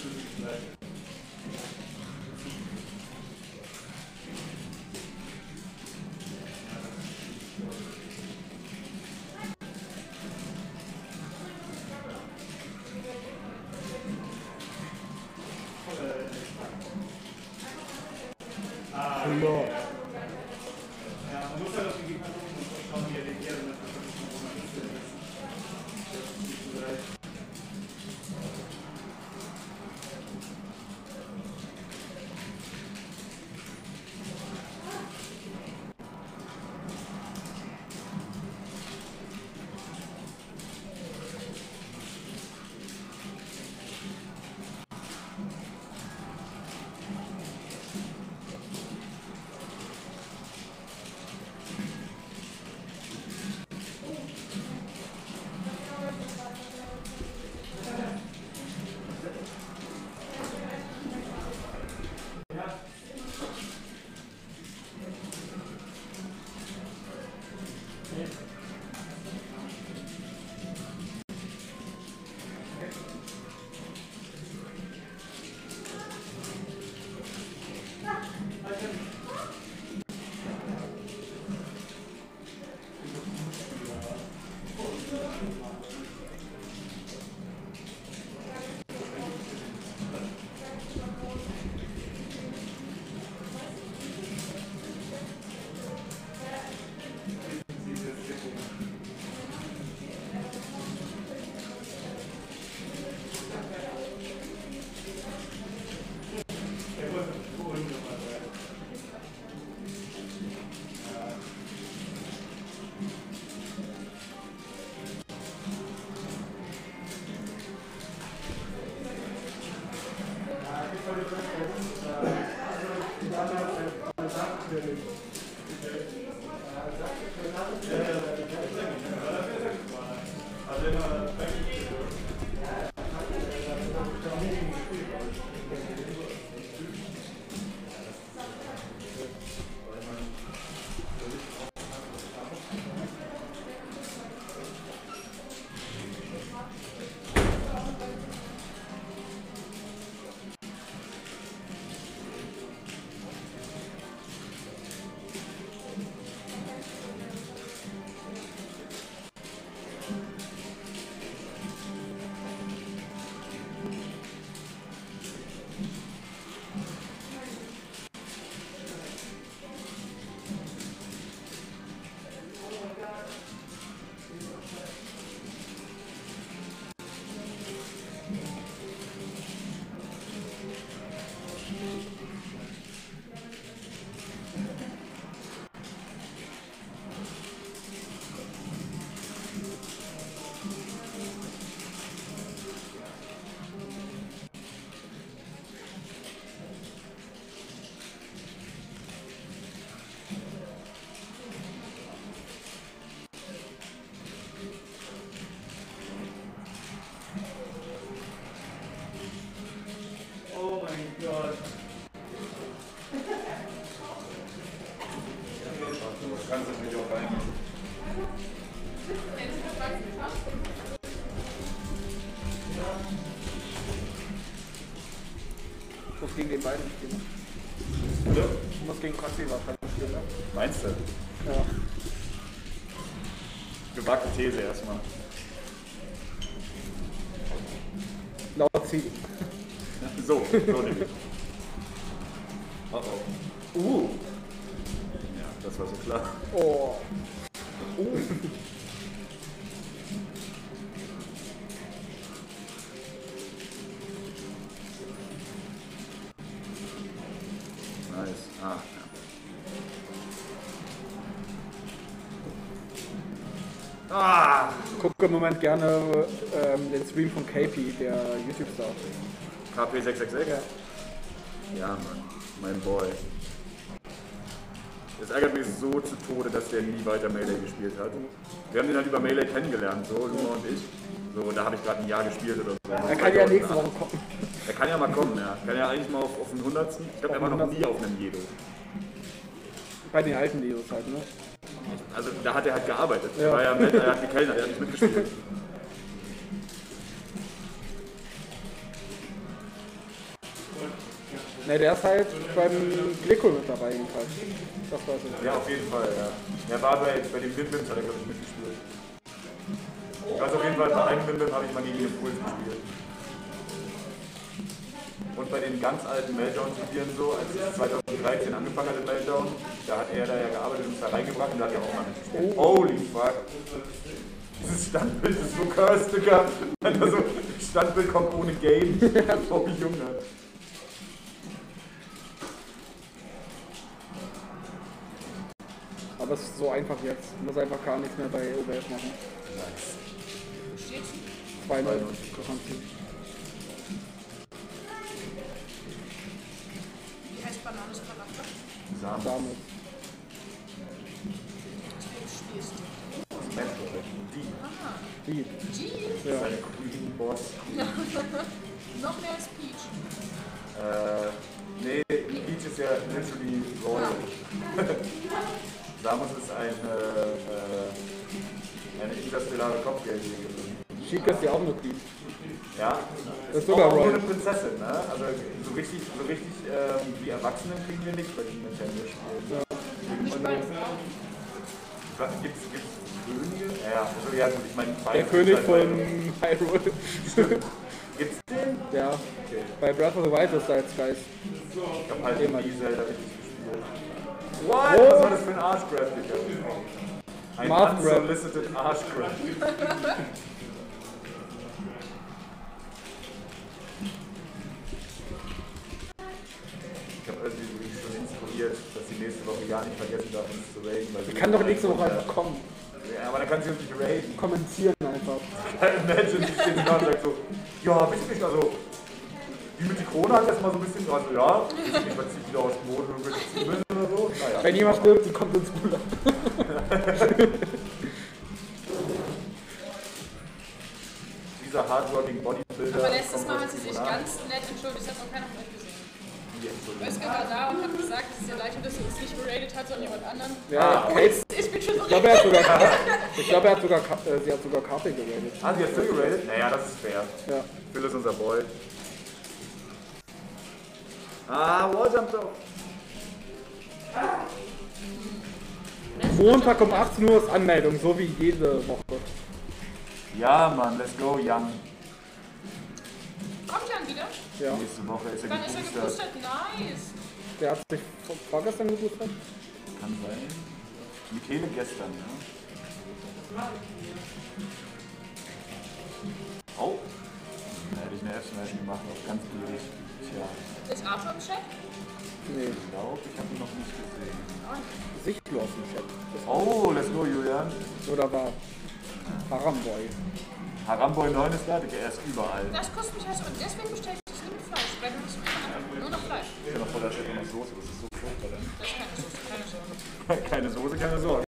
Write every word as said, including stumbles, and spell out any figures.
Gegen den beiden spielen. Ja. Ich muss gegen Praxi wahrscheinlich spielen, ne? Meinst du? Ja. Gewagte These erstmal. Laut Ziel. So, so nämlich. Oh oh. Uh. Ja, das war so klar. Oh. Uh. Ah, ja. Ah! Ich gucke im Moment gerne ähm, den Stream von K P, der YouTube-Star. K P sechs sechs sechs? Ja. Ja, Mann. Mein Boy. Es ärgert mich so zu Tode, dass der nie weiter Melee gespielt hat. Wir haben den halt über Melee kennengelernt, so, Luma und ich. So, da habe ich gerade ein Jahr gespielt oder so. Er kann ja nächste Woche kommen. Er kann ja mal kommen, ja. Kann ja eigentlich mal auf, auf den hundertsten. Ich glaube, er war noch nie auf einem Jedo. Bei den alten Leos halt, ne? Also da hat er halt gearbeitet. Ja. Er war ja mit, er hat gekellnert, er hat nicht mitgespielt. Ne, der ist halt beim Glico mit dabei jedenfalls. Das weiß ich. Ja, auf jeden Fall, ja. Er war bei, bei den Wim-Wims, hat er glaube ich mitgespielt. Ich weiß auf jeden Fall, bei einem Wim-Wim habe ich mal gegen den Puls gespielt. Und bei den ganz alten Meltdown-Turnieren so, als ich zwanzig dreizehn angefangen hatte, Meltdown, da hat er da ja gearbeitet und uns da reingebracht und da hat er auch mal mitgespielt. Oh. Holy fuck! Dieses Standbild ist so cursed, Digga. Wenn da so ein Standbild kommt ohne Game. Oh Junge. Aber es ist so einfach jetzt. Ich muss einfach gar nichts mehr bei O B S machen. Nice. zwei null. Wie heißt Bananes Charakter? Samen. Samen. Du spielst. Die. Aha. Die. G. Ja. Seine Queen Boss. Noch mehr als Peach. Äh, nee, Peach ist ja literally Royal. Samus ist eine, äh, eine interstellare Kopfgeldjägerin. Chica ist ja auch eine Queen. Ja, Das ist sogar auch nur Royal. eine Prinzessin, ne? Also so richtig, so richtig ähm, wie Erwachsene kriegen wir nicht bei den Nintendo spielen. Ja. Nicht bei Gibt's, gibt's Könige? Ja, also, ja gut, ich meine, Der König von Hyrule. Gibt's den? Ja. Okay. Bei Breath of the Wild ist da jetzt Geist. Ich hab halt Immer. die Zelda richtig gespielt. What? Oh. Was war das für ein Arschgrab, Digga? Ein Mouth Grab. unsolicited Arschgrab. Ich habe irgendwie schon instruiert, dass sie nächste Woche ja nicht vergessen darf, uns zu raiden. Weil Ich kann doch nächste Woche einfach kommen. Ja, aber dann kann sie uns nicht raiden. Kommentieren einfach. Imagine, ich stehe da und sage so, ja, wisst ihr nicht, also, wie mit die Krone hat jetzt mal so ein bisschen, also ja, ich ziehe wieder aus dem Boden und will ziehen oder so. Naja. Wenn jemand stirbt, die kommt ins Buller. Dieser hardworking Bodybuilder. Aber letztes kommt Mal aus hat sie sich Monat. ganz nett entschuldigt, das hat noch keiner von euch gesehen. Die Entschuldigung. Özge war da und hat gesagt, dass es ihr leid tut, dass sie uns nicht geradet hat, sondern jemand anderen. Ja, Ah, Kate. Ich bin schon so Ich glaube, er hat sogar Karte. Ich glaube, er hat sogar Ka- äh, sie hat sogar Karte geradet. Ah, sie hat Phil geradet? Naja, das ist fair. Ja. Phil ist unser Boy. Ah, Walljump doch. Montag um achtzehn Uhr ist Anmeldung, so wie jede Woche. Ja, Mann, let's go, Jan. Kommt Jan wieder? Ja. Nächste Woche ist er Dann ist er geboostert. geboostert. Nice. Der hat sich vor- vorgestern geboostert. Kann sein. Michele gestern, ja. Oh. Da hätte ich eine F-Smash gemacht, auch ganz blöd. Tja, Ist Arthur im Chat? Nee, ich glaube, ich habe ihn noch nicht gesehen. sichtlos im Chat. Oh, let's go, Julian. Oder war Haramboy. Haramboy neun ist da, Digga, er ist überall. Das kostet mich also und deswegen bestelle ich das nie mit Fleisch, weil du musst nur noch Fleisch. Ich bin noch voll, da steht noch Soße, das ist so furchtbar. Das ist keine Soße, keine Sorge. Keine Soße, keine Sorge.